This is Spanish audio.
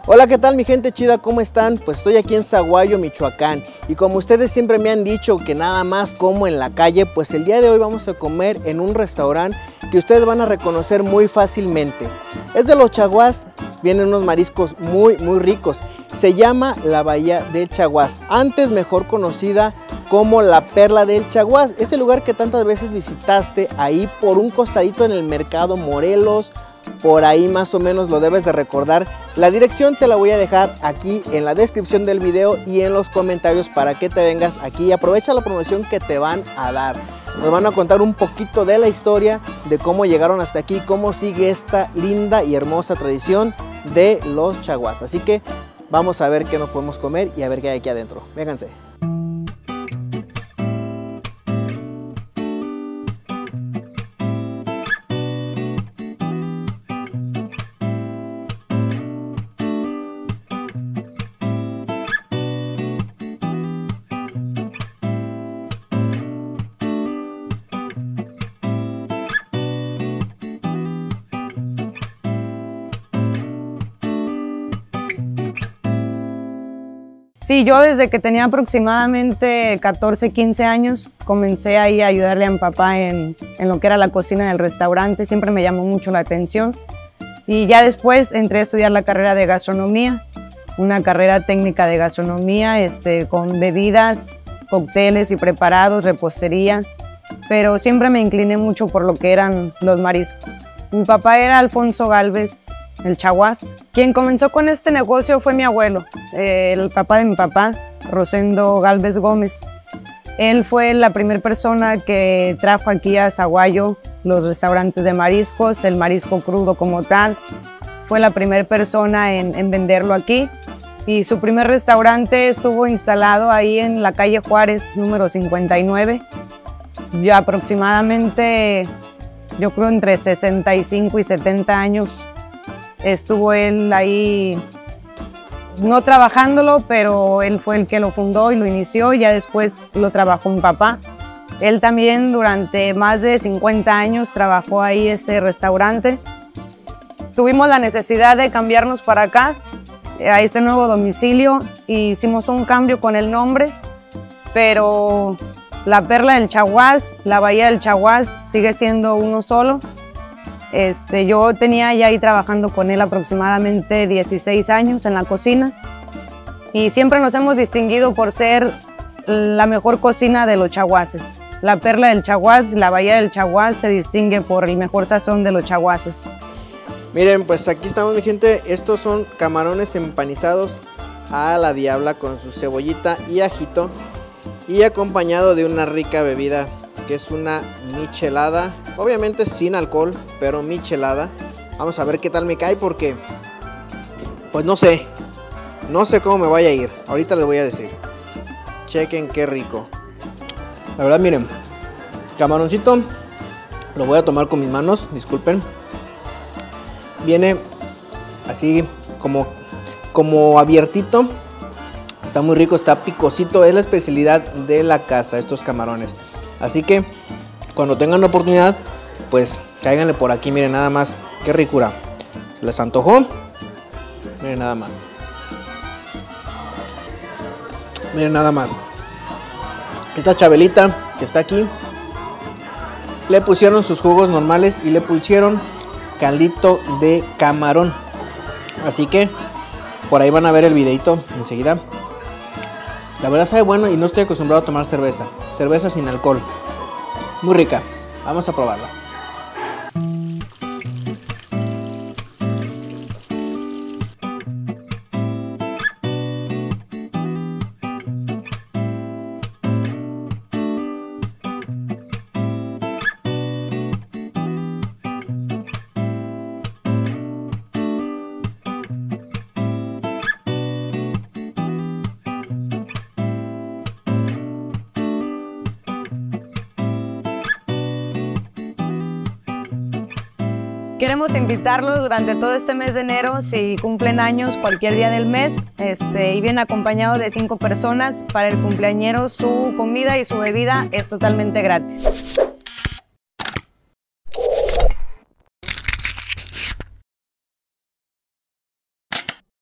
Hola, ¿qué tal mi gente chida? ¿Cómo están? Pues estoy aquí en Sahuayo, Michoacán, y como ustedes siempre me han dicho que nada más como en la calle, pues el día de hoy vamos a comer en un restaurante que ustedes van a reconocer muy fácilmente. Es de los Chaguás, vienen unos mariscos muy ricos. Se llama la Bahía del Chaguás, antes mejor conocida como la Perla del Chaguás. Ese lugar que tantas veces visitaste ahí por un costadito en el mercado Morelos. Por ahí más o menos lo debes de recordar. La dirección te la voy a dejar aquí en la descripción del video y en los comentarios para que te vengas aquí y aprovecha la promoción que te van a dar. Nos van a contar un poquito de la historia, de cómo llegaron hasta aquí, cómo sigue esta linda y hermosa tradición de los Chaguás. Así que vamos a ver qué nos podemos comer y a ver qué hay aquí adentro. Vénganse. Sí, yo desde que tenía aproximadamente 14, 15 años comencé ahí a ayudarle a mi papá en lo que era la cocina del restaurante. Siempre me llamó mucho la atención. Y ya después entré a estudiar la carrera de gastronomía, una carrera técnica de gastronomía con bebidas, cócteles y preparados, repostería. Pero siempre me incliné mucho por lo que eran los mariscos. Mi papá era Alfonso Gálvez, el Chaguás. Quien comenzó con este negocio fue mi abuelo, el papá de mi papá, Rosendo Gálvez Gómez. Él fue la primera persona que trajo aquí a Sahuayo los restaurantes de mariscos, el marisco crudo como tal. Fue la primera persona en venderlo aquí. Y su primer restaurante estuvo instalado ahí en la calle Juárez, número 59. Yo aproximadamente, yo creo entre 65 y 70 años estuvo él ahí, no trabajándolo, pero él fue el que lo fundó y lo inició, y ya después lo trabajó mi papá. Él también durante más de 50 años trabajó ahí ese restaurante. Tuvimos la necesidad de cambiarnos para acá, a este nuevo domicilio, y hicimos un cambio con el nombre, pero la Perla del Chaguás, la Bahía del Chaguás sigue siendo uno solo. Yo tenía ya ahí trabajando con él aproximadamente 16 años en la cocina, y siempre nos hemos distinguido por ser la mejor cocina de los chaguases. La Perla del Chaguás, la Bahía del Chaguás se distingue por el mejor sazón de los chaguases. Miren, pues aquí estamos mi gente. Estos son camarones empanizados a la diabla con su cebollita y ajito, y acompañado de una rica bebida que es una michelada, obviamente sin alcohol, pero michelada. Vamos a ver qué tal me cae, porque pues no sé cómo me vaya a ir. Ahorita les voy a decir. Chequen qué rico. La verdad, miren, camaroncito lo voy a tomar con mis manos, disculpen. Viene así como abiertito. Está muy rico, está picosito. Es la especialidad de la casa, estos camarones. Así que cuando tengan la oportunidad, pues cáiganle por aquí. Miren nada más, qué ricura. ¿Se les antojó? Miren nada más. Miren nada más. Esta chabelita que está aquí, le pusieron sus jugos normales y le pusieron caldito de camarón. Así que por ahí van a ver el videito enseguida. La verdad sabe bueno, y no estoy acostumbrado a tomar cerveza. Cerveza sin alcohol. Muy rica. Vamos a probarla. Queremos invitarlos durante todo este mes de enero, si cumplen años cualquier día del mes, y vienen acompañados de 5 personas. Para el cumpleañero su comida y su bebida es totalmente gratis.